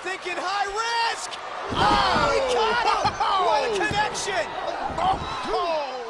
Thinking high risk. Oh, he caught him. What a connection. Oh.